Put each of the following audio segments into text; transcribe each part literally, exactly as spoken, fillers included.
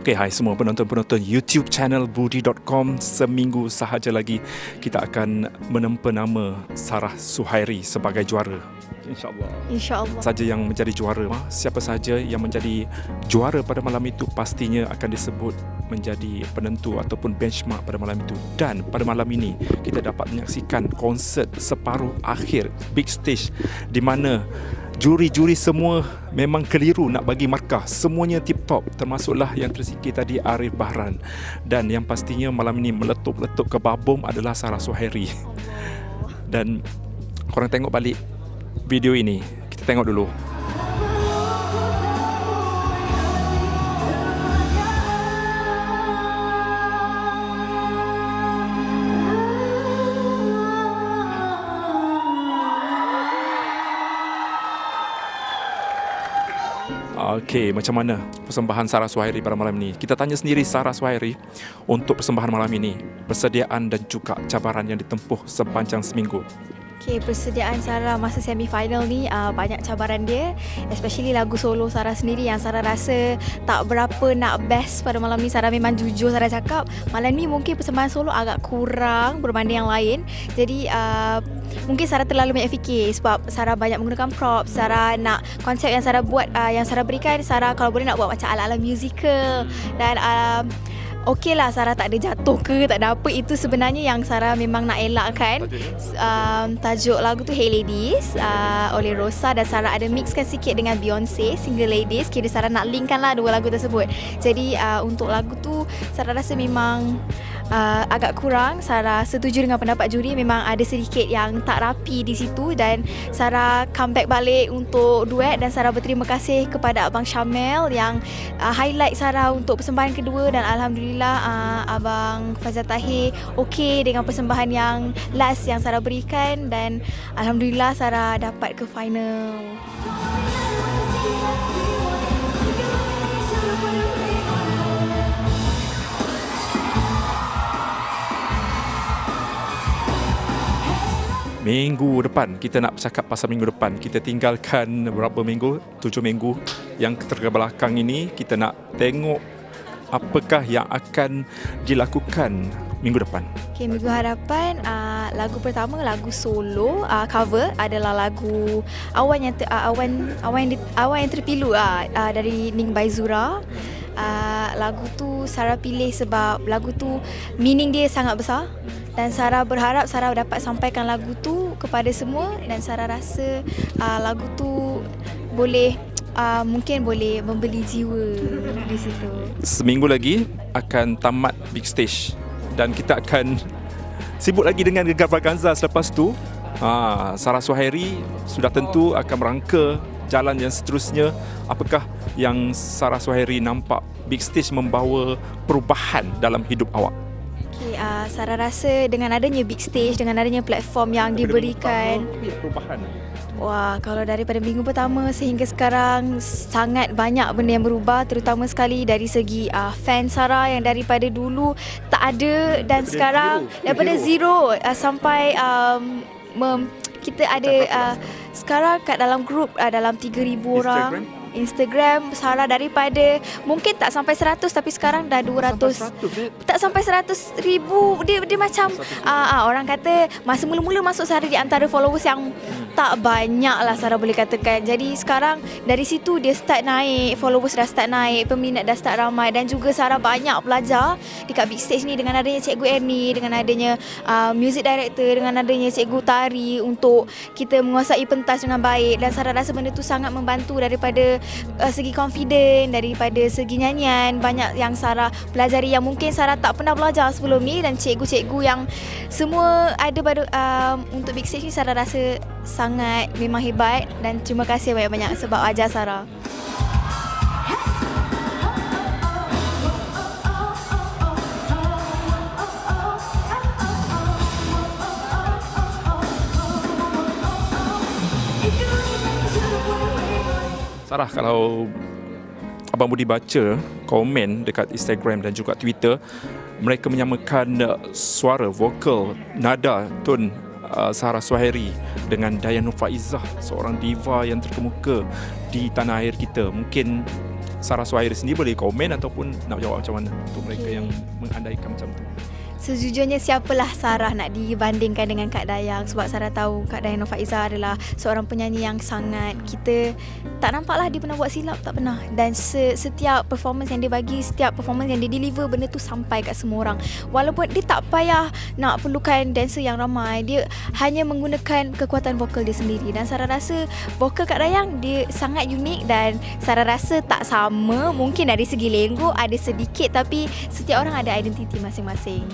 Okay, hai semua penonton-penonton YouTube channel Budi dot com. Seminggu sahaja lagi kita akan menempa nama Sarah Suhairi sebagai juara. InsyaAllah. InsyaAllah. Saja yang menjadi juara, siapa saja yang menjadi juara pada malam itu pastinya akan disebut menjadi penentu ataupun benchmark pada malam itu. Dan pada malam ini kita dapat menyaksikan konsert separuh akhir Big Stage, di mana juri-juri semua memang keliru nak bagi markah. Semuanya tip-top, termasuklah yang tersikir tadi Arif Bahran. Dan yang pastinya malam ini meletup-letup ke babum adalah Sarah Suhairi. Dan korang tengok balik video ini, kita tengok dulu. Okey, macam mana persembahan Sarah Suhairi pada malam ini? Kita tanya sendiri Sarah Suhairi untuk persembahan malam ini, persediaan dan juga cabaran yang ditempuh sepanjang seminggu. Okay, persediaan Sarah masa semi-final ni uh, banyak cabaran dia, especially lagu solo Sarah sendiri yang Sarah rasa tak berapa nak best pada malam ni. Sarah memang jujur Sarah cakap, malam ni mungkin persembahan solo agak kurang berbanding yang lain. Jadi uh, mungkin Sarah terlalu banyak fikir sebab Sarah banyak menggunakan props. Sarah nak konsep yang Sarah buat, uh, yang Sarah berikan, Sarah kalau boleh nak buat macam ala-ala musical. Dan uh, okey lah, Sarah tak ada jatuh ke, tak ada apa. Itu sebenarnya yang Sarah memang nak elakkan. Um, tajuk lagu tu Hey Ladies uh, oleh Rosa, dan Sarah ada mixkan sikit dengan Beyonce, Single Ladies. Kira Sarah nak linkkan lah dua lagu tersebut. Jadi uh, untuk lagu tu Sarah rasa memang uh, agak kurang. Sarah setuju dengan pendapat juri, memang ada sedikit yang tak rapi di situ. Dan Sarah comeback balik untuk duet, dan Sarah berterima kasih kepada Abang Syamel yang uh, highlight Sarah untuk persembahan kedua. Dan Alhamdulillah Uh, Abang Fazal Tahir okey dengan persembahan yang last yang Sarah berikan, dan Alhamdulillah Sarah dapat ke final. Minggu depan, kita nak bercakap pasal minggu depan. Kita tinggalkan berapa minggu, tujuh minggu yang terbelakang ini. Kita nak tengok apakah yang akan dilakukan minggu depan. Okay, minggu hadapan uh, lagu pertama, lagu solo uh, cover adalah lagu Awan yang ter, uh, awan awan yang, di, awan yang terpilu uh, uh, dari Ning Baizura. Uh, lagu tu Sarah pilih sebab lagu tu meaning dia sangat besar, dan Sarah berharap Sarah dapat sampaikan lagu tu kepada semua, dan Sarah rasa uh, lagu tu boleh Uh, mungkin boleh membeli jiwa di situ. Seminggu lagi akan tamat Big Stage, dan kita akan sibuk lagi dengan Gegar Vaganza selepas tu. Ha, Sarah Suhairi sudah tentu akan merangka jalan yang seterusnya. Apakah yang Sarah Suhairi nampak Big Stage membawa perubahan dalam hidup awak? Okay, uh, Sarah rasa dengan adanya Big Stage, dengan adanya platform yang diberikan, perubahan. Wah, kalau daripada minggu pertama sehingga sekarang sangat banyak benda yang berubah, terutama sekali dari segi uh, fan Sarah yang daripada dulu tak ada, dan daripada sekarang zero. daripada zero, zero uh, sampai um, mem, kita ada uh, sekarang kat dalam grup uh, dalam tiga ribu orang. Instagram Sarah daripada mungkin tak sampai seratus, tapi sekarang dah dua ratus. Tak sampai seratus ribu. Dia dia macam uh, uh, orang kata masa mula-mula masuk Sarah di antara followers yang tak banyak lah Sarah boleh katakan. Jadi sekarang dari situ dia start naik, followers dah start naik, peminat dah start ramai, dan juga Sarah banyak belajar dekat Big Stage ni dengan adanya Cikgu Ernie, dengan adanya uh, music director, dengan adanya Cikgu Tari, untuk kita menguasai pentas dengan baik. Dan Sarah rasa benda tu sangat membantu daripada Uh, segi confident, daripada segi nyanyian. Banyak yang Sarah pelajari yang mungkin Sarah tak pernah belajar sebelum ni, dan cikgu-cikgu yang semua ada pada um, untuk Big Stage ni Sarah rasa sangat memang hebat, dan terima kasih banyak-banyak sebab ajar Sarah. Sarah, kalau Abang Budi baca komen dekat Instagram dan juga Twitter, mereka menyamakan suara, vokal, nada, tone uh, Sarah Suhairi dengan Dayang Nurfaizah, seorang diva yang terkemuka di tanah air kita. Mungkin Sarah Suhairi sendiri boleh komen ataupun nak jawab macam mana untuk mereka Okay. yang mengandaikan macam tu. Sejujurnya siapalah Sarah nak dibandingkan dengan Kak Dayang, sebab Sarah tahu Kak Dayang Nurfaiza adalah seorang penyanyi yang sangat, kita tak nampaklah dia pernah buat silap, tak pernah. Dan se- setiap performance yang dia bagi, setiap performance yang dia deliver, benda tu sampai kat semua orang. Walaupun dia tak payah nak perlukan dancer yang ramai, dia hanya menggunakan kekuatan vokal dia sendiri. Dan Sarah rasa vokal Kak Dayang dia sangat unik, dan Sarah rasa tak sama, mungkin dari segi lenggo ada sedikit, tapi setiap orang ada identiti masing-masing.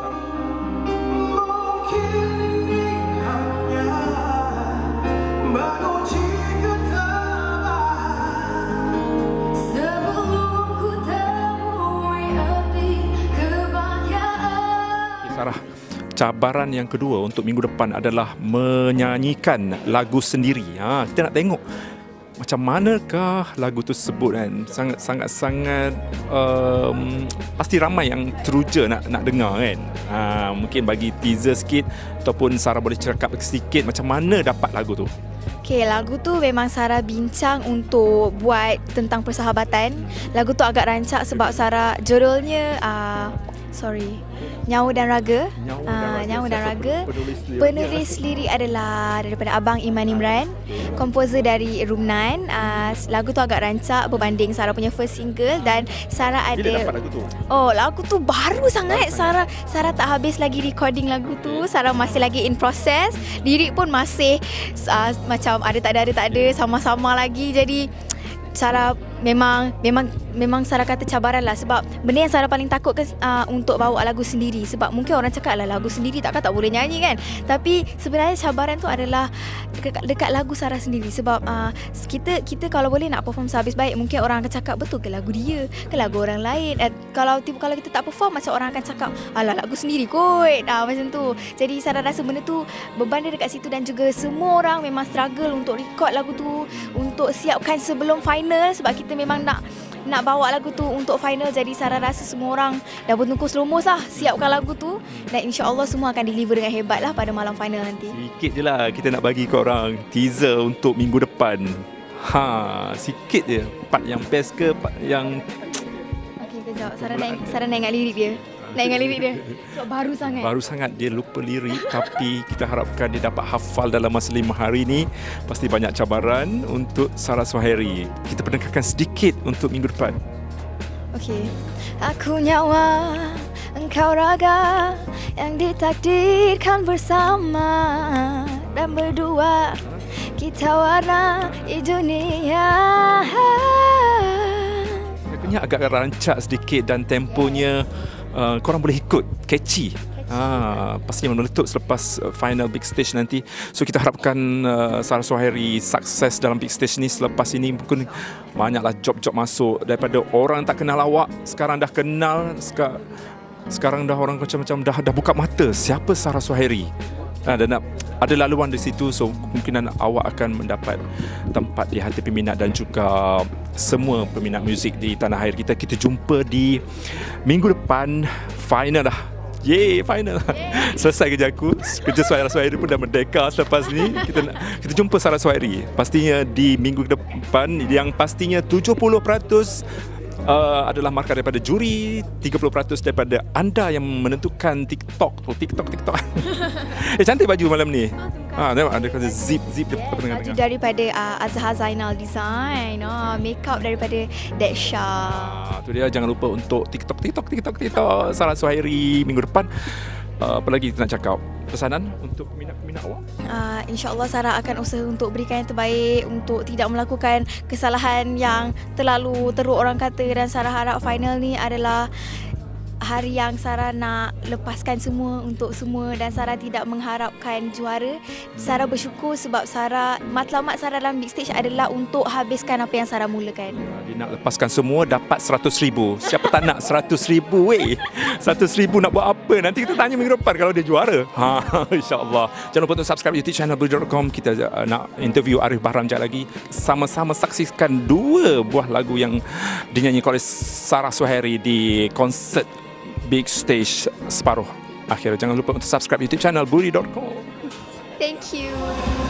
Sarah, cabaran yang kedua untuk minggu depan adalah menyanyikan lagu sendiri. Ha, kita nak tengok macam manakah lagu tersebut kan. Sangat-sangat sangat um, pasti ramai yang teruja nak nak dengar kan. Ha, mungkin bagi teaser sikit ataupun Sarah boleh cakap sedikit macam mana dapat lagu tu. Okay, lagu tu memang Sarah bincang untuk buat tentang persahabatan. Lagu tu agak rancak sebab Sarah judulnya uh, sorry Nyawa dan Raga. Nyawa dan Ah, Raga. Nyawa dan Siapa Raga. penulis lirik? Penulis lirik adalah daripada Abang Iman Imran, komposer dari Rumnan. Uh, lagu tu agak rancak berbanding Sarah punya first single, dan Sarah Bila ada dapat lagu tu? Oh, lagu tu baru sangat. Sarah Sarah tak habis lagi recording lagu tu. Sarah masih lagi in process. Lirik pun masih uh, macam ada tak ada ada tak ada, sama-sama lagi. Jadi Sarah memang memang memang Sarah kata cabaran lah, sebab benda yang Sarah paling takut kan uh, untuk bawa lagu sendiri, sebab mungkin orang cakap lah lagu sendiri takkan tak boleh nyanyi kan, tapi sebenarnya cabaran tu adalah dekat, dekat lagu Sarah sendiri, sebab uh, kita kita kalau boleh nak perform sehabis baik, mungkin orang akan cakap betul ke lagu dia ke lagu orang lain. uh, kalau tiba kalau kita tak perform, macam orang akan cakap alah lagu sendiri kot, uh, macam tu. Jadi Sarah rasa benda tu beban dia dekat situ, dan juga semua orang memang struggle untuk record lagu tu, untuk siapkan sebelum final, sebab kita memang nak nak bawa lagu tu untuk final. Jadi Sarah rasa semua orang dah bertungkus lumus lah siapkan lagu tu, dan insya-Allah semua akan deliver dengan hebat lah pada malam final nanti. Sikit je lah kita nak bagi korang teaser untuk minggu depan. Ha, sikit je. Part yang best ke, part yang Okey, kejap. Sarah nak Sarah nak ingat lirik dia. Nak ingat lirik dia. Sebab baru sangat. baru sangat dia lupa lirik, tapi kita harapkan dia dapat hafal dalam masa lima hari ni. Pasti banyak cabaran untuk Sarah Suhairi. Kita pendengarkan sedikit untuk minggu depan. Okey. Aku nyawa, engkau raga, yang ditakdirkan bersama, dan berdua kita warna di dunia. Lagunya agak rancak sedikit dan temponya uh, korang boleh ikut, catchy. Ah, pastinya meletup selepas uh, final big stage nanti. So kita harapkan uh, Sarah Suhairi sukses dalam big stage ni. Selepas ini mungkin banyaklah job-job masuk daripada orang tak kenal awak, sekarang dah kenal. Sekarang, sekarang dah orang macam-macam dah dah buka mata siapa Sarah Suhairi. Ah, dan nak, ada laluan di situ, so kemungkinan awak akan mendapat tempat di hati peminat dan juga semua peminat muzik di tanah air kita. Kita jumpa di minggu depan, final lah. Yeay, final. Selesai kerja aku. Kerja Sarah Suhairi pun dah merdeka selepas ni. Kita nak, kita jumpa Sarah Suhairi pastinya di minggu depan, yang pastinya tujuh puluh peratus uh, adalah markah daripada juri, tiga puluh peratus daripada anda yang menentukan TikTok. Oh, TikTok, TikTok. Eh, cantik baju malam ni. Ah, tengok ada kata zip zip Yeah, dekat baju tengah-tengah. daripada uh, Azhar Zainal Design. Oh, makeup daripada Deksha. Ah, tu dia, jangan lupa untuk TikTok, TikTok, TikTok, TikTok Sarah Suhairi minggu depan. Uh, apa lagi kita nak cakap? Pesanan untuk peminat-peminat awak? Uh, InsyaAllah Sarah akan usaha untuk berikan yang terbaik, untuk tidak melakukan kesalahan yang terlalu teruk orang kata, dan Sarah harap final ni adalah hari yang Sarah nak lepaskan semua untuk semua, dan Sarah tidak mengharapkan juara. Sarah bersyukur sebab Sarah, matlamat Sarah dalam big stage adalah untuk habiskan apa yang Sarah mulakan. Dia nak lepaskan semua, dapat seratus ribu. Siapa tak nak seratus ribu weh? seratus ribu nak buat apa? Nanti kita tanya minggu depan kalau dia juara. Ha, InsyaAllah. Jangan lupa untuk subscribe YouTube channel Buri dot com. Kita uh, nak interview Arif Bahram sekejap lagi. Sama-sama saksikan dua buah lagu yang dinyanyikan oleh Sarah Suhairi di konsert big stage separuh akhir. Jangan lupa untuk subscribe YouTube channel Buri dot com. Thank you.